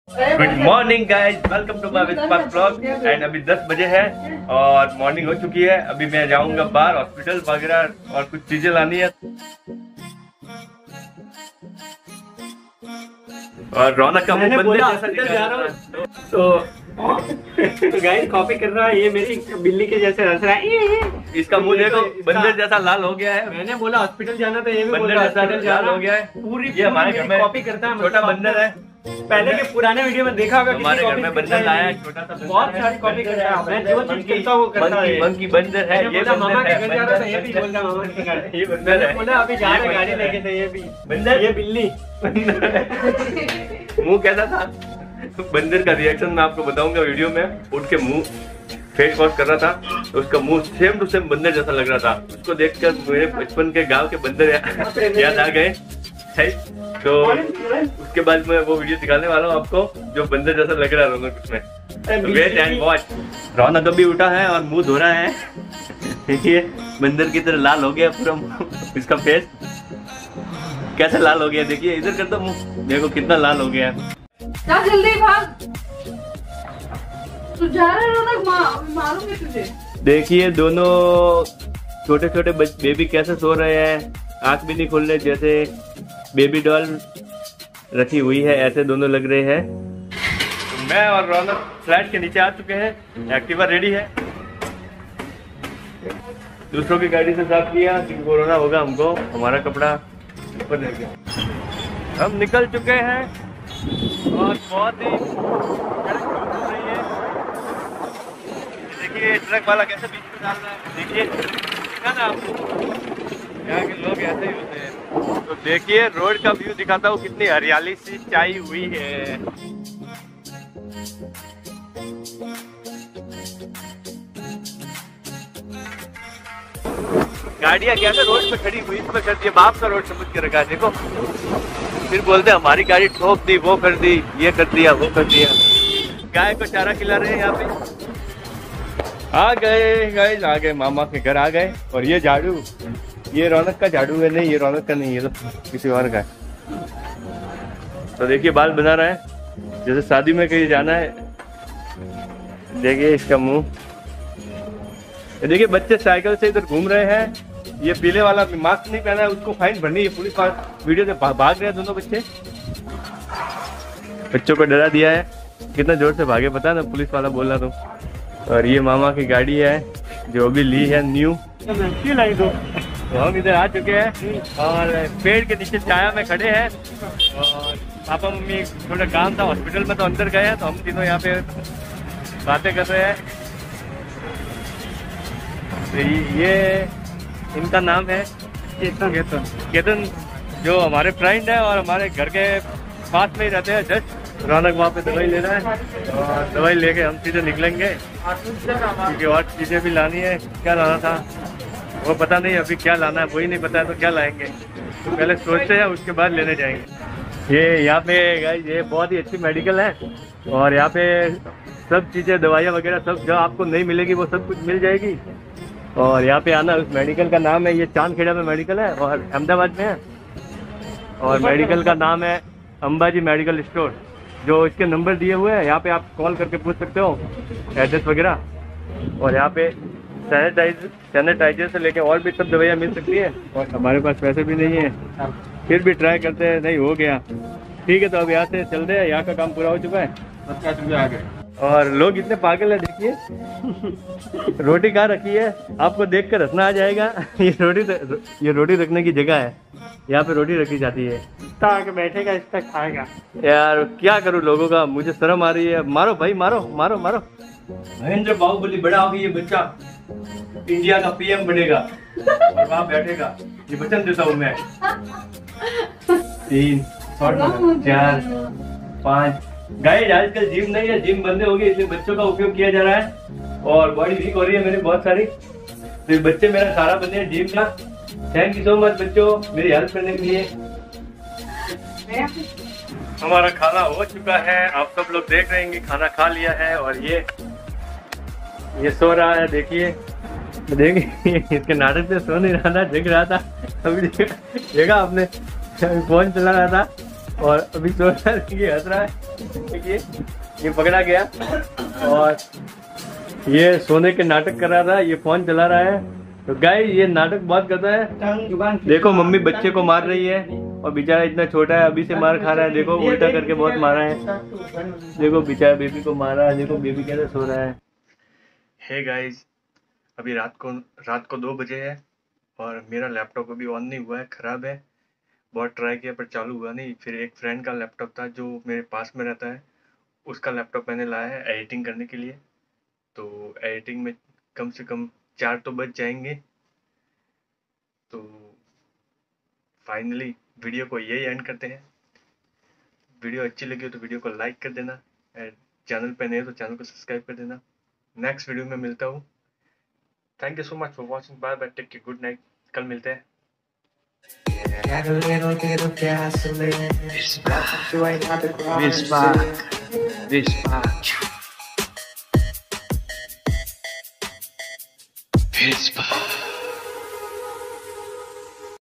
Good morning guys, welcome to my विस्पार्क blog. And अभी 10 बजे है और मॉर्निंग हो चुकी है। अभी मैं जाऊंगा बाहर हॉस्पिटल वगैरह और कुछ चीजें लानी है। और रौनक का मुंह बंदे जैसा निकल जा रहा है तो गाइस कॉपी कर रहा है। ये मेरी बिल्ली के जैसे हंस रहा है। इसका मुंह देखो बंदर जैसा लाल हो गया है। मैंने बोला हॉस्पिटल जाना तो ये भी बंदर जैसा लाल हो गया है। पूरी ये हमारे घर में कॉपी करता है। छोटा बंदर है। पहले के पुराने वीडियो में देखा होगा हमारे घर में बंदर लाया है, छोटा सा बहुत सारी कॉपी करता है। मैं जो चीज करता हूं वो करता है। मंकी बंदर है। ये मामा के घर जा रहा था, बंदर ये भी बोल रहा मामा के घर। ये बंदर है। बोला अभी जा रहा गाड़ी लेके थे। ये भी बंदर, ये बिल्ली मुंह कैसा था बंदर का रिएक्शन मैं आपको बताऊंगा वीडियो में। उठ के मुंह फेस वॉश कर रहा था तो उसका मुंह सेम टू सेम बंदर जैसा लग रहा था। उसको देखकर मेरे बचपन के गांव के बंदर याद आ गए। सही, तो उसके बाद मैं वो वीडियो दिखाने वाला हूँ आपको जो बंदर जैसा लग रहा है रौनक उसमें। Wait and watch. रौनक अभी उठा है और मुंह धो रहा है। देखिए बंदर की तरह लाल हो गया पूरा इसका फेस। कैसे लाल हो गया देखिए, इधर कर दो मुंह, देखो कितना लाल हो गया। जा जल्दी भाग, तू जा रहा है रौनक, मारूंगी तुझे। देखिए दोनों छोटे छोटे बेबी कैसे सो रहे हैं, आंख भी नहीं खोल रहे, जैसे बेबी डॉल रखी हुई है ऐसे दोनों लग रहे हैं। मैं और रौनक फ्लैट के नीचे आ चुके हैं। एक्टिवा रेडी है, दूसरों की गाड़ी से साफ किया कि कोरोना होगा हमको। हमारा कपड़ा ऊपर रह गया। हम निकल चुके हैं और बहुत ही सड़क धूप हो रही है। देखिए ट्रक वाला कैसे बीच में डाल रहा है। देखिए देखा ना आपको, यहाँ के लोग ऐसे ही होते हैं। तो देखिए रोड का व्यू दिखाता हूँ, कितनी हरियाली सी छाई हुई है। गाड़ियाँ कैसे रोड पे खड़ी हुई, इसमें कर दिया बाप का रोड समझ के रखा है। देखो फिर बोलते हमारी गाड़ी ठोक दी, वो कर दी, ये कर दिया, वो कर दिया। गाय को चारा खिला रहे हैं यहाँ पे। आ गए गाइस, आ गए, मामा के घर आ गए। और ये झाड़ू, ये रौनक का झाड़ू है। नहीं ये रौनक का नहीं, ये तो किसी और का है। तो देखिए बाल बना रहा है जैसे शादी में कहीं जाना है। देखिए इसका मुंह। देखिए बच्चे साइकिल से इधर घूम रहे हैं। ये पीले वाला मास्क नहीं पहना है, उसको फाइन भरनी है। पुलिस वीडियो से भाग रहे हैं दोनों बच्चे। बच्चों को डरा दिया है, कितना जोर से भागे पता ना, पुलिस वाला बोल रहा था। और ये मामा की गाड़ी है जो अभी ली है न्यू। तो हम इधर आ चुके हैं और पेड़ के नीचे छाया में खड़े हैं। और पापा मम्मी थोड़ा काम था हॉस्पिटल में तो अंदर गए हैं, तो हम तीनों यहाँ पे बातें कर रहे हैं। तो ये इनका नाम है केतन, जो हमारे फ्रेंड है और हमारे घर के पास में ही रहते हैं। जस्ट रौनक वहाँ पे दवाई ले रहा है और दवाई लेके हम सीधे निकलेंगे क्योंकि और चीज़ें भी लानी है। क्या लाना था वो पता नहीं, अभी क्या लाना है वही नहीं पता है, तो क्या लाएंगे तो पहले सोचते हैं, उसके बाद लेने जाएंगे। ये यहाँ पे गाइस ये बहुत ही अच्छी मेडिकल है और यहाँ पे सब चीज़ें दवाइयाँ वगैरह सब जो आपको नहीं मिलेगी वो सब कुछ मिल जाएगी। और यहाँ पे आना, उस मेडिकल का नाम है, ये चांदखेड़ा में मेडिकल है और अहमदाबाद में है। और मेडिकल का नाम है अंबाजी मेडिकल स्टोर। जो इसके नंबर दिए हुए हैं यहाँ पे आप कॉल करके पूछ सकते हो एड्रेस वगैरह। और यहाँ पे सैनिटाइजर से लेके और भी सब दवाइयाँ मिल सकती है। और हमारे पास पैसे भी नहीं है, फिर भी ट्राई करते हैं, नहीं हो गया ठीक है। तो अब यहाँ से चलते हैं, यहाँ का काम पूरा हो चुका है। 50 रुपये आ गए। और लोग इतने पागल है, देखिए रोटी कहाँ रखी है, आपको देख कर हंसना आ जाएगा। ये रोटी रखने की जगह है, यहाँ पे रोटी रखी जाती है। आके बैठेगा, इस तक खाएगा। यार क्या करूँ लोगों का, मुझे शर्म आ रही है। मारो भाई, मारो मारो मारो। महेंद्र बाहुबली बड़ा होगी, ये बच्चा इंडिया का पीएम बनेगा और वहाँ बैठेगा। ये वचन देता हूँ मैं। 3 4 5 गाइस आजकल जिम नहीं है, जिम बंद हो गई, इसलिए बच्चों का उपयोग किया जा रहा है। और बॉडी वीक हो रही है मेरी बहुत सारी, तो बच्चे मेरा सहारा बने हैं जिम का। थैंक यू सो मच बच्चों मेरी हेल्प करने के लिए। हमारा खाना हो चुका है, आप सब लोग देख रहे हैं कि खाना खा लिया है। और ये सो रहा है, देखिए इसके नाटक से सो नहीं रहा था, जग रहा था। अभी देखा आपने, फोन चला रहा था और अभी तो ये हंस रहा है। देखिए ये पकड़ा गया और ये सोने के नाटक कर रहा था, ये फोन चला रहा है। तो गाइस ये नाटक बहुत करता है। देखो मम्मी बच्चे को मार रही है और बेचारा इतना छोटा है, अभी से मार खा रहा है। देखो उल्टा करके बहुत मारा है। देखो बेचारा बेबी को मारा है। देखो बेबी कैसे सो रहा है। हे गाइस अभी रात को 2 बजे है और मेरा लैपटॉप अभी ऑन नहीं हुआ है, ख़राब है। बहुत ट्राई किया पर चालू हुआ नहीं। फिर एक फ्रेंड का लैपटॉप था जो मेरे पास में रहता है, उसका लैपटॉप मैंने लाया है एडिटिंग करने के लिए। तो एडिटिंग में कम से कम 4 तो बज जाएंगे। तो फाइनली वीडियो को यही एंड करते हैं। वीडियो अच्छी लगी हो तो वीडियो को लाइक कर देना, चैनल पे नए हो तो चैनल को सब्सक्राइब कर देना। नेक्स्ट वीडियो में मिलता हूँ। Thank you so much for watching. Bye bye, take care, good night. कल मिलते हैं। Got a little bit of gasoline. You ain't got the ground. Whisper.